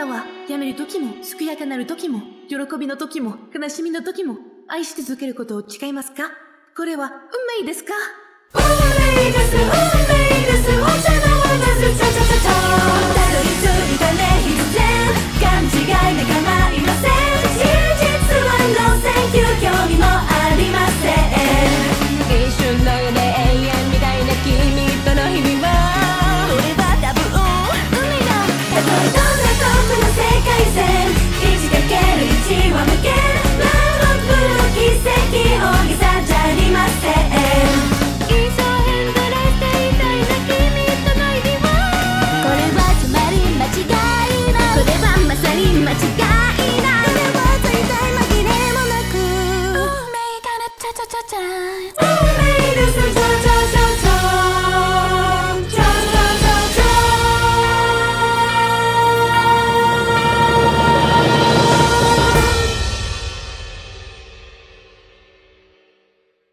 なはやめる時も健やかなる時も喜びの時も悲しみの時も愛し続けることを誓いますか？これは運命ですか？運命です、運命です。お茶の渡すチャチャチャチャ。たどり着いたね必然、勘違いなんかないません。真実はノーセンキュー、興味もありません。